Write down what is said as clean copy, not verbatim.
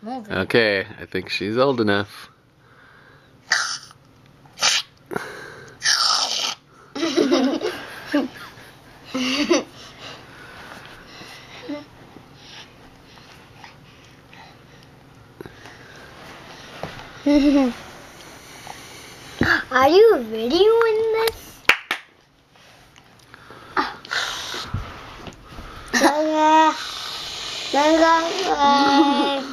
moving. Okay, I think she's old enough. Are you videoing this? Okay.